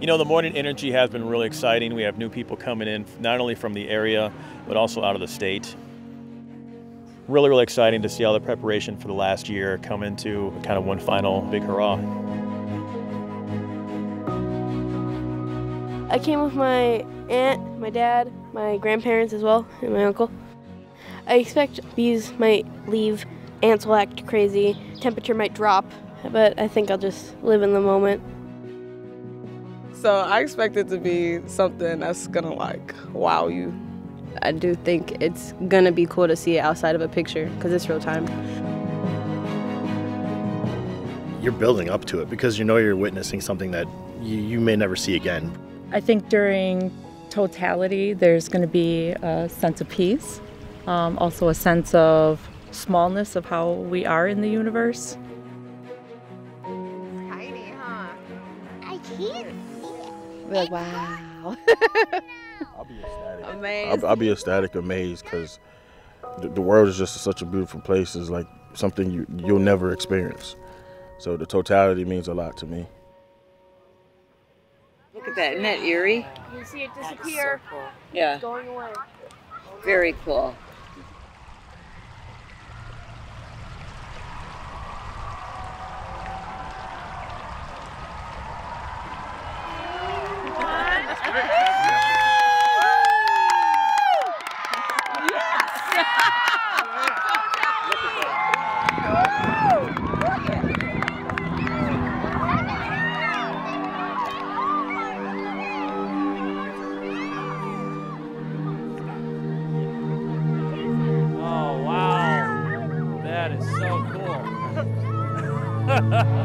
You know, the morning energy has been really exciting. We have new people coming in, not only from the area, but also out of the state. Really, really exciting to see all the preparation for the last year come into kind of one final big hurrah. I came with my aunt, my dad, my grandparents as well, and my uncle. I expect bees might leave, ants will act crazy, temperature might drop, but I think I'll just live in the moment. So I expect it to be something that's gonna like wow you. I do think it's gonna be cool to see it outside of a picture because it's real time. You're building up to it because you know you're witnessing something that you may never see again. I think during totality there's going to be a sense of peace, also a sense of smallness of how we are in the universe. Tiny, huh? I can't see it. We're like, wow. I'll be ecstatic. Amazed. I'll be ecstatic, amazed, because the world is just such a beautiful place. It's like something you'll never experience. So the totality means a lot to me. Look at that, isn't that eerie? You see it disappear, So cool. Yeah, going away. very cool. Oh, wow. That is so cool.